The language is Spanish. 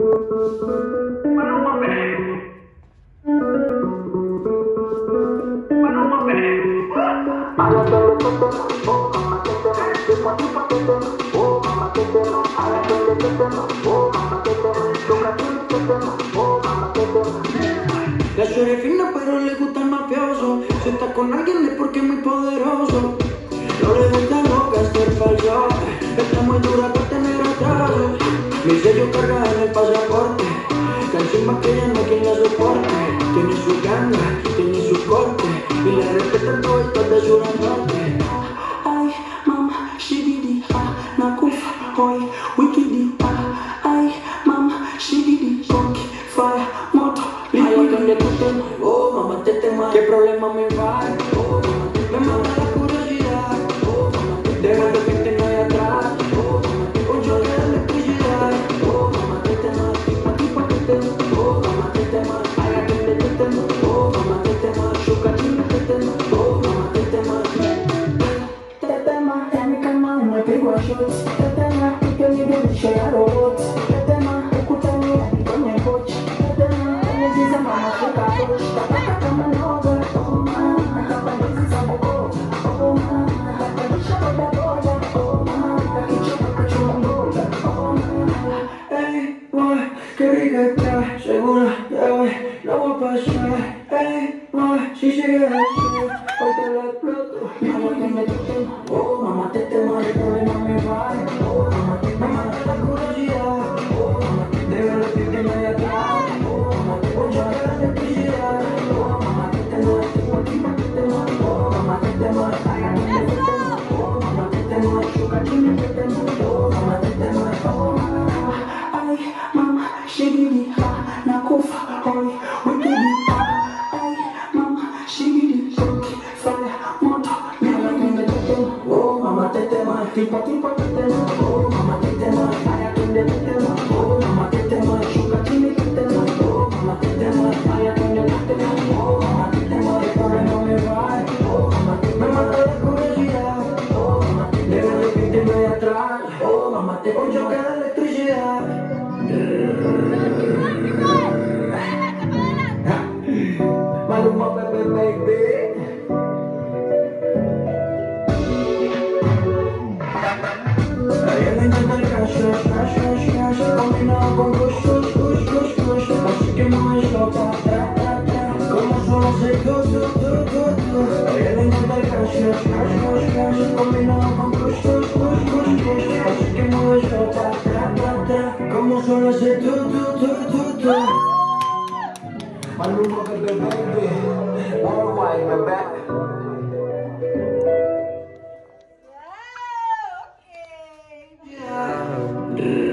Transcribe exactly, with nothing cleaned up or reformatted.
La suerte es fina pero le gusta el mafioso. Si está con alguien es porque es muy poderoso. No le gusta loca ser falso. Está muy dura para tener atraso. Mi sello carga en el pasaporte. Que encima que ella no hay quien la soporte. Tiene su ganga, tiene su corte. Y le respetan todo esto de su norte. Ay, mama, shibidi, ah, nakufa, hoy, wikidi, ah. Ay, mama, shibidi, funky, fire, moto, liquid. Ay, tu tema, oh, mamá, te tema. ¿Qué problema me va? Oh, mamá, te me mata la curiosidad. Oh, mamá, te tema. De repente no hay atrás. Oh, mamá, te un choque de electricidad. Oh, mamá, te tema. Tipo, tipo, te tema. Oh, mamá, te tema. Ay, a quien te tema. Oh, mamá, te tema. Shuka, chino, te tema. Oh, mamá, te tema. Te tema, en mi cama, no me pego a shots. Te tema, y que mi vida llega a robots. Te tema, escúchame, con el coche. Te tema, me dice mamá, que cabrón. Qué rica está, segura de hoy la voy a pasar. Ey, ma, si sigue así, hoy te la exploto. Mamá, que me tema, oh, mamá, te tema, el problema me va. Oh, mamá, te tema, la curiosidad. Oh, mamá, debe decirte no hay atrás. Oh, mamá, te poncho a la electricidad. Oh, mamá, te tema, tipo, tipo, te tema. Oh, mamá, te tema, ay, a mí te tema. Oh, mamá, te tema, chuca, chino, te tema. Oh, mamá, te tema, oh, mamá. Ay, mamá, shigidi, ha, nakufa, hoy, wikidi, ha. Ay, mamá, shigidi, funky, fire, moto, liquid. Oh, mamá, te tema, tipo, tipo, te tema. Oh, mamá, te tema, ay, a quien te tema. Oh, mamá, te tema, chuca, chini, te tema. Oh, mamá, te tema, ay, a quien te tema. Oh, mamá, te tema, de problema me va. Oh, mamá, te me mata la curiosidad. Oh, mamá, te debe decirte no hay atrás. Oh, mamá, te poncho que la electricidad. Maluma, baby, baby. A ella le encanta el cash, cash, cash, cash, cash. Combinado con kush, kush, kush, kush, kush. Así que mueve loca, tra, tra, tra. Como solo sé tú, tú, tú, tú, tú. A ella le encanta el cash, cash, cash, cash, cash. Combinado con kush, kush, kush, kush, kush. Así que mueve loca, tra, tra, tra. Como solo sé tú, tú, tú, tú, tú. Maluma, baby, baby. Worldwide, baby. Yeah, okay. Yeah.